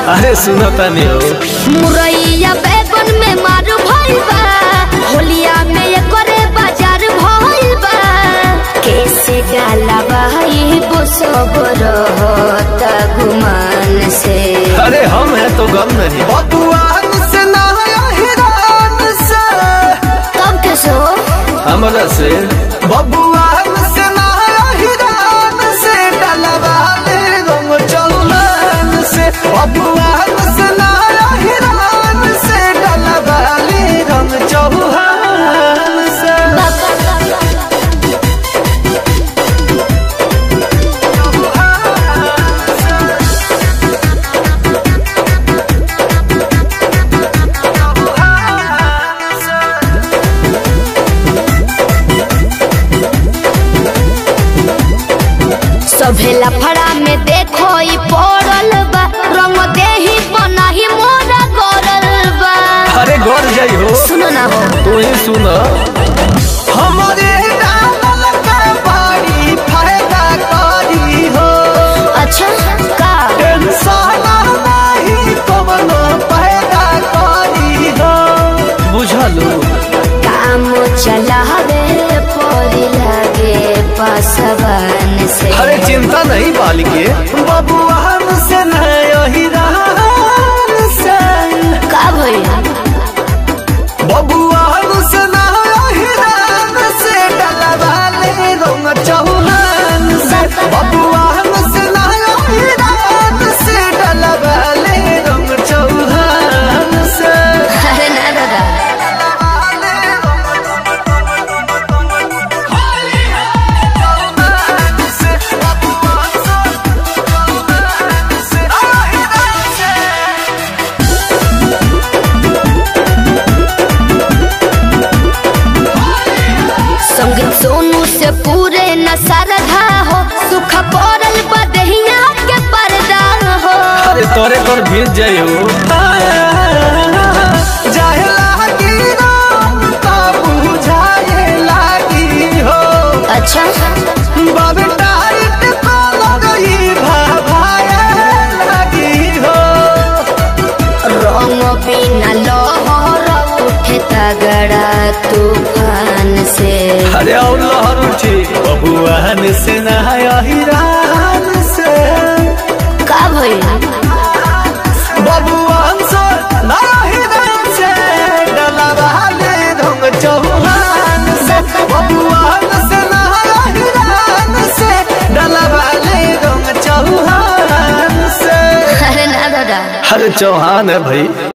अरे सुनो तनी हो मुरैया बैगन में मार भइल बा, होलिया में ये करे बाजार भइल बा। कैसे डाला भाई वो सब रहता गुमान से। अरे हम हैं तो गम नहीं बबुआन से ना हिरान से। तब कैसे हो हमरा से बबुआन से ना हिरान से डलवा ले रंग चौहान से। बबुआन से ना हिरान से डलवा ले रंग चौहान से। सभेला फड़ा में देखो ई पड़ल बा, रंग देही बनाही मोरा गरल बा। अरे गौर जाई हो सुनो ना हो तू ही सुन हमारे डाल का बड़ी फायदा करी हो। अच्छा का टेंशन नहीं कवनो पैदा करी हो। बुझलू काम चलावे पड़ी लागे पासवान से। अरे चिंता नहीं बालिके बबुआन से नहीं हिरान से। का भइल बबुआन से नहीं हिरान से डलवा ले रंग चौहान से। बबुआन से नहीं हिरान से डलवा ले रंग चौहान से। अरे ना दादा संगीत सोनू से पूरे न सरधा हो, सुख पड़ल बदहिया के पर्दा हो। अरे तोरे पर भीज जाई हो जाए लागी रंग तो बुझाए लागी हो। अच्छा बाबे टाइट तो लगई भाभाए लागी हो। रंग बिना लहर उठे तगड़ा तूफान से। अरे और लहर उठी बबुआन से ना हिरान से। का भइल बबुआन से ना हिरान से डलवा ले रंग चौहान से। बबुआन से ना हिरान से डलवा ले रंग चौहान से। अरे ना दादा अरे चौहान है भाई।